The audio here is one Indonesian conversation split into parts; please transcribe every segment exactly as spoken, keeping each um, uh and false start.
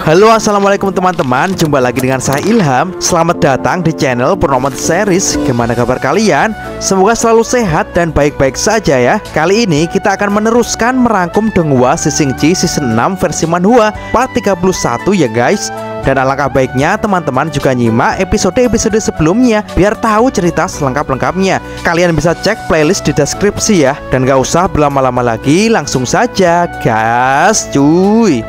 Halo, assalamualaikum teman-teman. Jumpa lagi dengan saya Ilham. Selamat datang di channel Purnomo Series. Gimana kabar kalian? Semoga selalu sehat dan baik-baik saja ya. Kali ini kita akan meneruskan merangkum Donghua Shishingji Season enam versi manhwa part tiga puluh satu ya guys. Dan alangkah baiknya teman-teman juga nyimak episode-episode sebelumnya biar tahu cerita selengkap-lengkapnya. Kalian bisa cek playlist di deskripsi ya. Dan gak usah berlama-lama lagi, langsung saja gas cuy.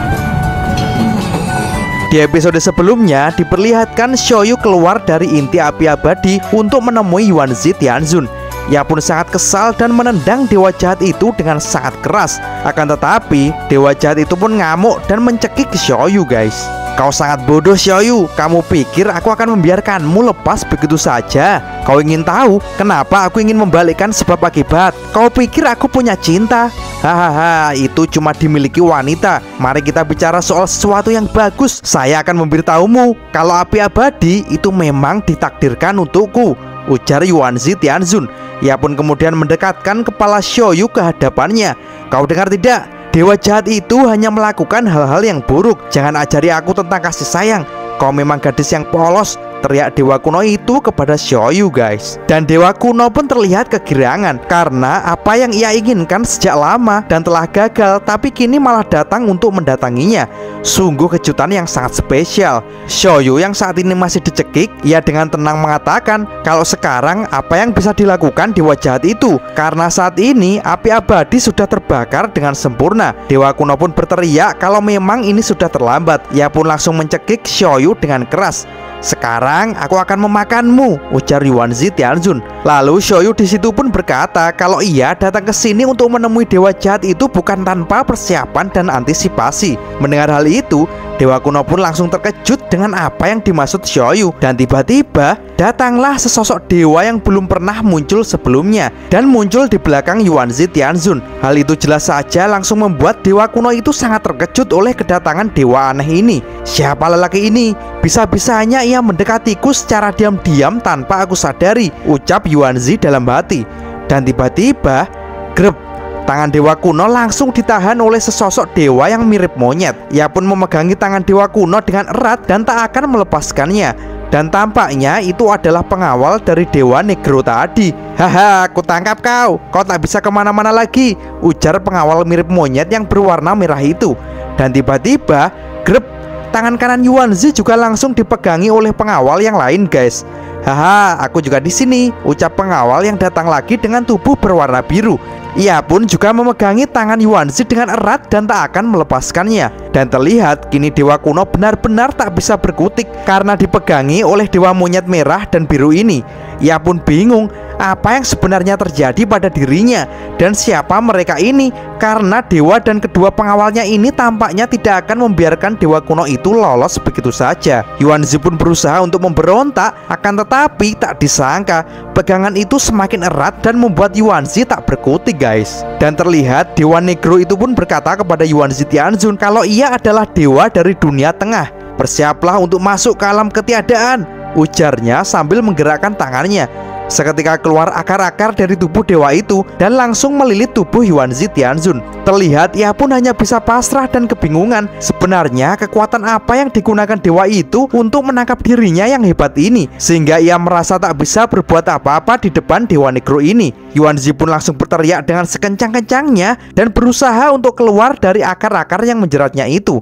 Di episode sebelumnya diperlihatkan Xiaoyu keluar dari inti api abadi untuk menemui Yuanzi Tianzun. Ia pun sangat kesal dan menendang dewa jahat itu dengan sangat keras. Akan tetapi dewa jahat itu pun ngamuk dan mencekik Xiaoyu guys. Kau sangat bodoh Xiaoyu, kamu pikir aku akan membiarkanmu lepas begitu saja? Kau ingin tahu kenapa aku ingin membalikkan sebab akibat? Kau pikir aku punya cinta? Hahaha, itu cuma dimiliki wanita. Mari kita bicara soal sesuatu yang bagus. Saya akan memberitahumu kalau api abadi itu memang ditakdirkan untukku, ujar Yuanzi Tianzun. Ia pun kemudian mendekatkan kepala Xiaoyu ke hadapannya. Kau dengar tidak? Dewa jahat itu hanya melakukan hal-hal yang buruk. Jangan ajari aku tentang kasih sayang. Kau memang gadis yang polos, teriak dewa kuno itu kepada Xiaoyu guys. Dan dewa kuno pun terlihat kegirangan karena apa yang ia inginkan sejak lama dan telah gagal, tapi kini malah datang untuk mendatanginya. Sungguh kejutan yang sangat spesial. Xiaoyu yang saat ini masih dicekik, ia dengan tenang mengatakan kalau sekarang apa yang bisa dilakukan dewa jahat itu, karena saat ini api abadi sudah terbakar dengan sempurna. Dewa kuno pun berteriak kalau memang ini sudah terlambat. Ia pun langsung mencekik Xiaoyu dengan keras. Sekarang aku akan memakanmu, ujar Yuanzi Tianzun. Lalu Xiaoyu di situ pun berkata kalau ia datang ke sini untuk menemui dewa jahat itu bukan tanpa persiapan dan antisipasi. Mendengar hal itu, dewa kuno pun langsung terkejut dengan apa yang dimaksud Xiaoyu. Dan tiba-tiba datanglah sesosok dewa yang belum pernah muncul sebelumnya dan muncul di belakang Yuanzi Tianzun. Hal itu jelas saja langsung membuat dewa kuno itu sangat terkejut oleh kedatangan dewa aneh ini. Siapa lelaki ini? Bisa-bisanya ia mendekatiku secara diam-diam tanpa aku sadari, ucap Yuanzi dalam hati. Dan tiba-tiba grep, tangan dewa kuno langsung ditahan oleh sesosok dewa yang mirip monyet. Ia pun memegangi tangan dewa kuno dengan erat dan tak akan melepaskannya. Dan tampaknya itu adalah pengawal dari dewa negro tadi. Haha, aku tangkap kau. Kau tak bisa kemana-mana lagi, ujar pengawal mirip monyet yang berwarna merah itu. Dan tiba-tiba grep, tangan kanan Yuanzi juga langsung dipegangi oleh pengawal yang lain guys. Haha, aku juga di sini, ucap pengawal yang datang lagi dengan tubuh berwarna biru. Ia pun juga memegangi tangan Yuanzi dengan erat dan tak akan melepaskannya. Dan terlihat kini dewa kuno benar-benar tak bisa berkutik karena dipegangi oleh dewa monyet merah dan biru ini. Ia pun bingung apa yang sebenarnya terjadi pada dirinya dan siapa mereka ini, karena dewa dan kedua pengawalnya ini tampaknya tidak akan membiarkan dewa kuno itu lolos begitu saja. Yuanzi pun berusaha untuk memberontak, akan tetapi tak disangka pegangan itu semakin erat dan membuat Yuanzi tak berkutik guys. Dan terlihat dewa negro itu pun berkata kepada Yuanzi Tianzun kalau ia adalah dewa dari dunia tengah. Bersiaplah untuk masuk ke alam ketiadaan, ujarnya sambil menggerakkan tangannya. Seketika keluar akar-akar dari tubuh dewa itu dan langsung melilit tubuh Yuanzi Tianzun. Terlihat ia pun hanya bisa pasrah dan kebingungan. Sebenarnya kekuatan apa yang digunakan dewa itu untuk menangkap dirinya yang hebat ini, sehingga ia merasa tak bisa berbuat apa-apa di depan dewa negro ini. Yuanzi pun langsung berteriak dengan sekencang-kencangnya dan berusaha untuk keluar dari akar-akar yang menjeratnya itu.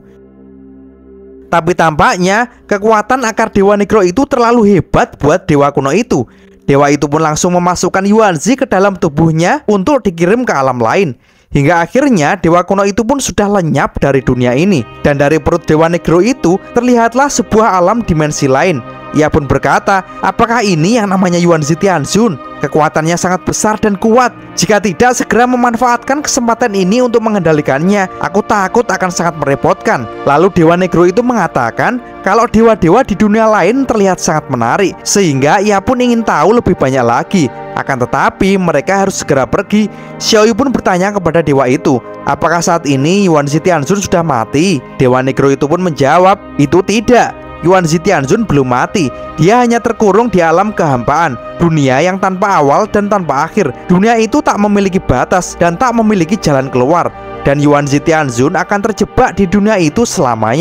Tapi tampaknya kekuatan akar dewa negro itu terlalu hebat buat dewa kuno itu. Dewa itu pun langsung memasukkan Yuanzi ke dalam tubuhnya untuk dikirim ke alam lain. Hingga akhirnya dewa kuno itu pun sudah lenyap dari dunia ini. Dan dari perut dewa negro itu terlihatlah sebuah alam dimensi lain. Ia pun berkata, apakah ini yang namanya Yuanzi Tianzun? Kekuatannya sangat besar dan kuat. Jika tidak segera memanfaatkan kesempatan ini untuk mengendalikannya, aku takut akan sangat merepotkan. Lalu dewa negro itu mengatakan kalau dewa-dewa di dunia lain terlihat sangat menarik, sehingga ia pun ingin tahu lebih banyak lagi. Akan tetapi mereka harus segera pergi. Xiaoyu pun bertanya kepada dewa itu, apakah saat ini Yuanzi Tianzun sudah mati? Dewa negro itu pun menjawab, itu tidak. Yuanzi Tianzun belum mati. Dia hanya terkurung di alam kehampaan, dunia yang tanpa awal dan tanpa akhir. Dunia itu tak memiliki batas dan tak memiliki jalan keluar. Dan Yuanzi Tianzun akan terjebak di dunia itu selamanya.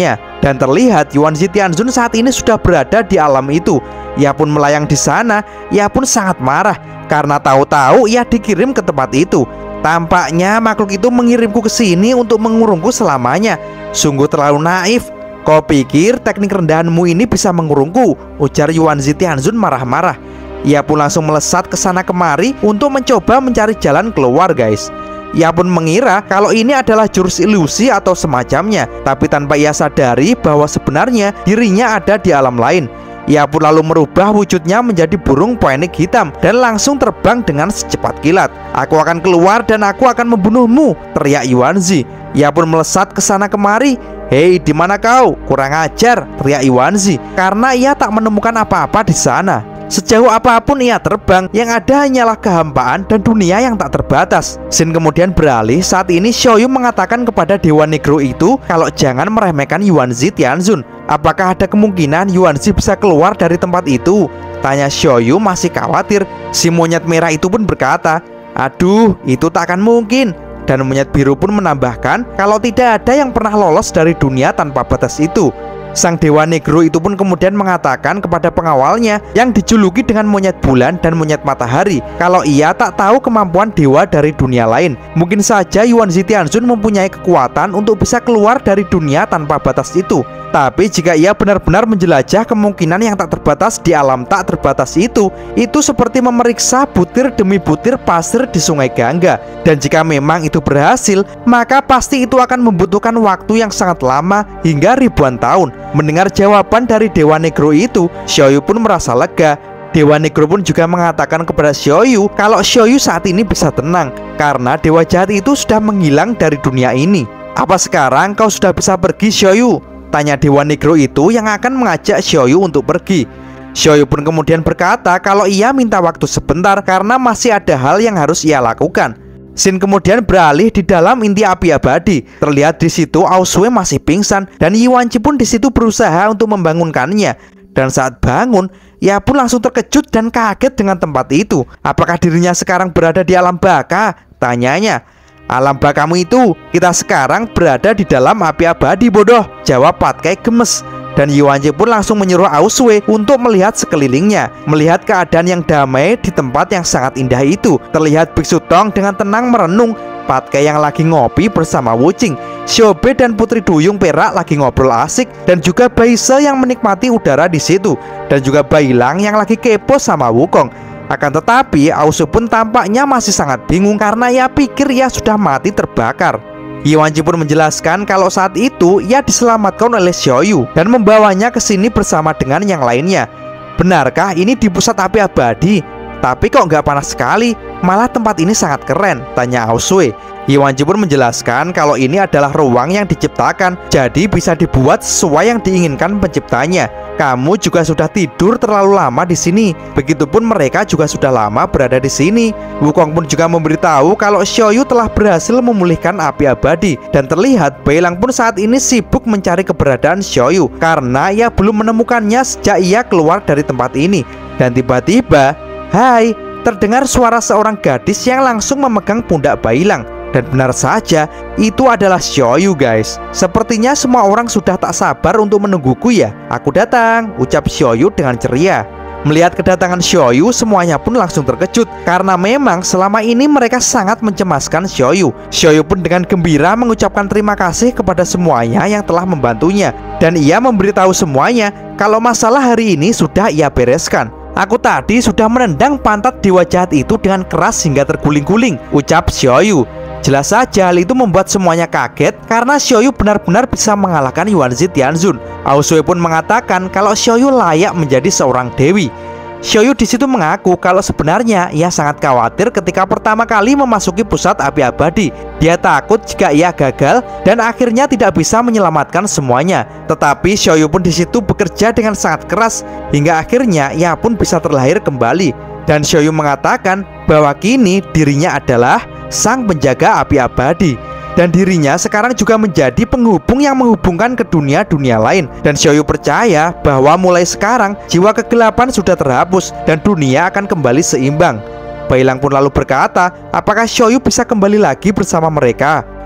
Dan terlihat Yuanzi Tianzun saat ini sudah berada di alam itu. Ia pun melayang di sana. Ia pun sangat marah karena tahu-tahu ia dikirim ke tempat itu. Tampaknya makhluk itu mengirimku ke sini untuk mengurungku selamanya. Sungguh terlalu naif. Kau pikir teknik rendahanmu ini bisa mengurungku? Ujar Yuanzi Tianzun marah-marah. Ia pun langsung melesat ke sana kemari untuk mencoba mencari jalan keluar, guys. Ia pun mengira kalau ini adalah jurus ilusi atau semacamnya, tapi tanpa ia sadari bahwa sebenarnya dirinya ada di alam lain. Ia pun lalu merubah wujudnya menjadi burung poenik hitam dan langsung terbang dengan secepat kilat. Aku akan keluar dan aku akan membunuhmu, teriak Yuanzi. Ia pun melesat ke sana kemari. Hei, di mana kau? Kurang ajar, teriak Yuanzi karena ia tak menemukan apa-apa di sana. Sejauh apapun ia terbang, yang ada hanyalah kehampaan dan dunia yang tak terbatas. Scene kemudian beralih. Saat ini Xiaoyu mengatakan kepada Dewa Negro itu kalau jangan meremehkan Yuanzi Tianzun. Apakah ada kemungkinan Yuanzi bisa keluar dari tempat itu? Tanya Xiaoyu masih khawatir. Si monyet merah itu pun berkata, aduh, itu tak akan mungkin. Dan monyet biru pun menambahkan kalau tidak ada yang pernah lolos dari dunia tanpa batas itu. Sang Dewa Negro itu pun kemudian mengatakan kepada pengawalnya yang dijuluki dengan monyet bulan dan monyet matahari kalau ia tak tahu kemampuan dewa dari dunia lain. Mungkin saja Yuanzi Tianzun mempunyai kekuatan untuk bisa keluar dari dunia tanpa batas itu. Tapi jika ia benar-benar menjelajah kemungkinan yang tak terbatas di alam tak terbatas itu, itu seperti memeriksa butir demi butir pasir di Sungai Gangga. Dan jika memang itu berhasil, maka pasti itu akan membutuhkan waktu yang sangat lama hingga ribuan tahun. Mendengar jawaban dari Dewa Negro itu, Xiaoyu pun merasa lega. Dewa Negro pun juga mengatakan kepada Xiaoyu kalau Xiaoyu saat ini bisa tenang karena dewa jahat itu sudah menghilang dari dunia ini. Apa sekarang kau sudah bisa pergi, Xiaoyu? Tanya Dewa Negro itu yang akan mengajak Xiaoyu untuk pergi. Xiaoyu pun kemudian berkata kalau ia minta waktu sebentar karena masih ada hal yang harus ia lakukan. Scene kemudian beralih di dalam inti api abadi. Terlihat di situ Aosue masih pingsan dan Yuanzi pun di situ berusaha untuk membangunkannya. Dan saat bangun, ia pun langsung terkejut dan kaget dengan tempat itu. Apakah dirinya sekarang berada di alam baka? Tanyanya. Alam bakamu itu, kita sekarang berada di dalam api abadi, bodoh, jawab Patkai gemes. Dan Yuanzi pun langsung menyuruh Aosue untuk melihat sekelilingnya, melihat keadaan yang damai di tempat yang sangat indah itu. Terlihat Biksu Tong dengan tenang merenung, Patkai yang lagi ngopi bersama Wuching, Xiaobe dan Putri Duyung Perak lagi ngobrol asik, dan juga Baise yang menikmati udara di situ, dan juga Bailang yang lagi kepo sama Wukong. Akan tetapi Aosue pun tampaknya masih sangat bingung karena ia pikir ia sudah mati terbakar. Yuanzi pun menjelaskan kalau saat itu ia diselamatkan oleh Xiaoyu dan membawanya ke sini bersama dengan yang lainnya. Benarkah ini di pusat api abadi? Tapi kok nggak panas sekali? Malah tempat ini sangat keren, tanya Aosue. Yuanzi pun menjelaskan kalau ini adalah ruang yang diciptakan, jadi bisa dibuat sesuai yang diinginkan penciptanya. Kamu juga sudah tidur terlalu lama di sini. Begitupun mereka juga sudah lama berada di sini. Wukong pun juga memberitahu kalau Xiaoyu telah berhasil memulihkan api abadi. Dan terlihat Bailang pun saat ini sibuk mencari keberadaan Xiaoyu karena ia belum menemukannya sejak ia keluar dari tempat ini. Dan tiba-tiba, hai, terdengar suara seorang gadis yang langsung memegang pundak Bailang. Dan benar saja, itu adalah Xiaoyu, guys. Sepertinya semua orang sudah tak sabar untuk menungguku ya. Aku datang, ucap Xiaoyu dengan ceria. Melihat kedatangan Xiaoyu, semuanya pun langsung terkejut karena memang selama ini mereka sangat mencemaskan Xiaoyu. Xiaoyu pun dengan gembira mengucapkan terima kasih kepada semuanya yang telah membantunya. Dan ia memberitahu semuanya kalau masalah hari ini sudah ia bereskan. Aku tadi sudah menendang pantat dewa jahat itu dengan keras hingga terguling-guling, ucap Xiaoyu. Jelas saja hal itu membuat semuanya kaget karena Xiaoyu benar-benar bisa mengalahkan Yuanzi Tianzun. Aosue pun mengatakan kalau Xiaoyu layak menjadi seorang dewi. Xiaoyu di situ mengaku kalau sebenarnya ia sangat khawatir ketika pertama kali memasuki pusat api abadi. Dia takut jika ia gagal dan akhirnya tidak bisa menyelamatkan semuanya. Tetapi Xiaoyu pun di situ bekerja dengan sangat keras hingga akhirnya ia pun bisa terlahir kembali. Dan Xiaoyu mengatakan bahwa kini dirinya adalah sang penjaga api abadi. Dan dirinya sekarang juga menjadi penghubung yang menghubungkan ke dunia-dunia lain. Dan Xiaoyu percaya bahwa mulai sekarang jiwa kegelapan sudah terhapus dan dunia akan kembali seimbang. Bailang pun lalu berkata, apakah Xiaoyu bisa kembali lagi bersama mereka?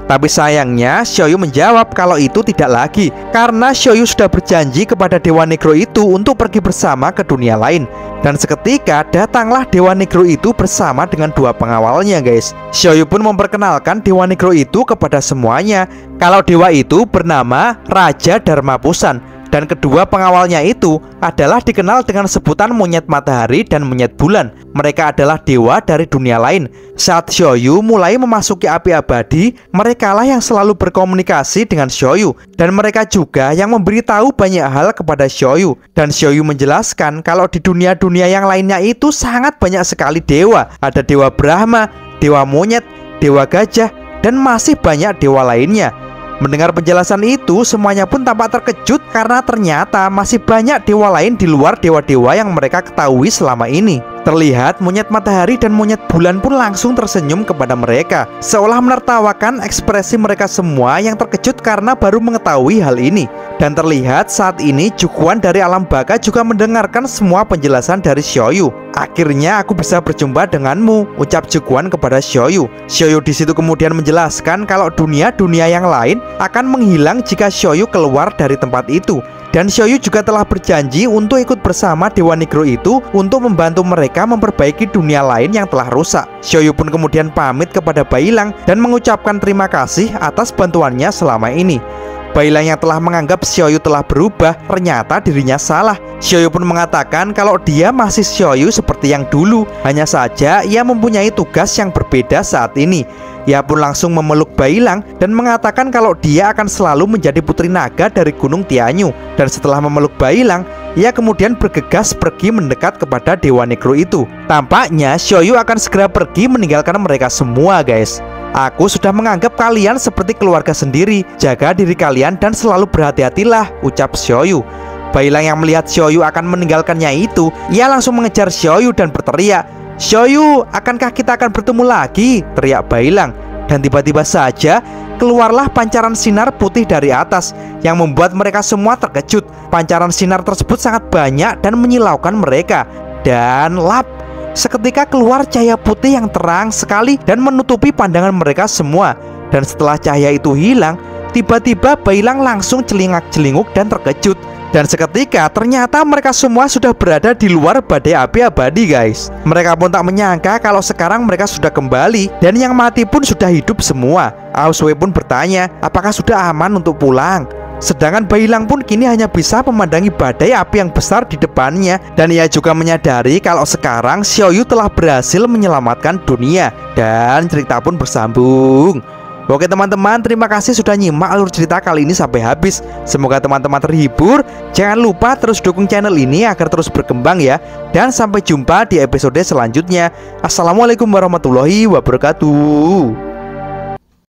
Tapi sayangnya Xiaoyu menjawab kalau itu tidak lagi, karena Xiaoyu sudah berjanji kepada Dewa Negro itu untuk pergi bersama ke dunia lain. Dan seketika datanglah Dewa Negro itu bersama dengan dua pengawalnya guys. Xiaoyu pun memperkenalkan Dewa Negro itu kepada semuanya, kalau dewa itu bernama Raja Darmapusan. Dan kedua pengawalnya itu adalah dikenal dengan sebutan monyet matahari dan monyet bulan. Mereka adalah dewa dari dunia lain. Saat Xiaoyu mulai memasuki api abadi, merekalah yang selalu berkomunikasi dengan Xiaoyu. Dan mereka juga yang memberitahu banyak hal kepada Xiaoyu. Dan Xiaoyu menjelaskan kalau di dunia-dunia yang lainnya itu sangat banyak sekali dewa. Ada dewa Brahma, dewa monyet, dewa gajah, dan masih banyak dewa lainnya. Mendengar penjelasan itu, semuanya pun tampak terkejut karena ternyata masih banyak dewa lain di luar dewa-dewa yang mereka ketahui selama ini. Terlihat monyet matahari dan monyet bulan pun langsung tersenyum kepada mereka, seolah menertawakan ekspresi mereka semua yang terkejut karena baru mengetahui hal ini. Dan terlihat saat ini Jukuan dari alam baka juga mendengarkan semua penjelasan dari Xiaoyu. Akhirnya aku bisa berjumpa denganmu, ucap Jukuan kepada Xiaoyu. Xiaoyu di situ kemudian menjelaskan kalau dunia-dunia yang lain akan menghilang jika Xiaoyu keluar dari tempat itu. Dan Xiaoyu juga telah berjanji untuk ikut bersama Dewa Negro itu untuk membantu mereka memperbaiki dunia lain yang telah rusak. Xiaoyu pun kemudian pamit kepada Bailang dan mengucapkan terima kasih atas bantuannya selama ini. Bailang yang telah menganggap Xiaoyu telah berubah, ternyata dirinya salah. Xiaoyu pun mengatakan kalau dia masih Xiaoyu seperti yang dulu, hanya saja ia mempunyai tugas yang berbeda saat ini. Ia pun langsung memeluk Bailang dan mengatakan kalau dia akan selalu menjadi putri naga dari Gunung Tianyu. Dan setelah memeluk Bailang, ia kemudian bergegas pergi mendekat kepada Dewa Negro itu. Tampaknya Xiaoyu akan segera pergi meninggalkan mereka semua guys. Aku sudah menganggap kalian seperti keluarga sendiri. Jaga diri kalian dan selalu berhati-hatilah, ucap Xiaoyu. Bailang yang melihat Xiaoyu akan meninggalkannya itu, ia langsung mengejar Xiaoyu dan berteriak, "Xiaoyu, akankah kita akan bertemu lagi?" teriak Bailang. Dan tiba-tiba saja keluarlah pancaran sinar putih dari atas yang membuat mereka semua terkejut. Pancaran sinar tersebut sangat banyak dan menyilaukan mereka. Dan lap, seketika keluar cahaya putih yang terang sekali dan menutupi pandangan mereka semua. Dan setelah cahaya itu hilang, tiba-tiba Bailang langsung celingak-celinguk dan terkejut. Dan seketika ternyata mereka semua sudah berada di luar badai api abadi guys. Mereka pun tak menyangka kalau sekarang mereka sudah kembali, dan yang mati pun sudah hidup semua. Aoswei pun bertanya apakah sudah aman untuk pulang. Sedangkan Bailang pun kini hanya bisa memandangi badai api yang besar di depannya. Dan ia juga menyadari kalau sekarang Xiaoyu telah berhasil menyelamatkan dunia. Dan cerita pun bersambung. Oke teman-teman, terima kasih sudah nyimak alur cerita kali ini sampai habis. Semoga teman-teman terhibur. Jangan lupa terus dukung channel ini agar terus berkembang ya. Dan sampai jumpa di episode selanjutnya. Assalamualaikum warahmatullahi wabarakatuh.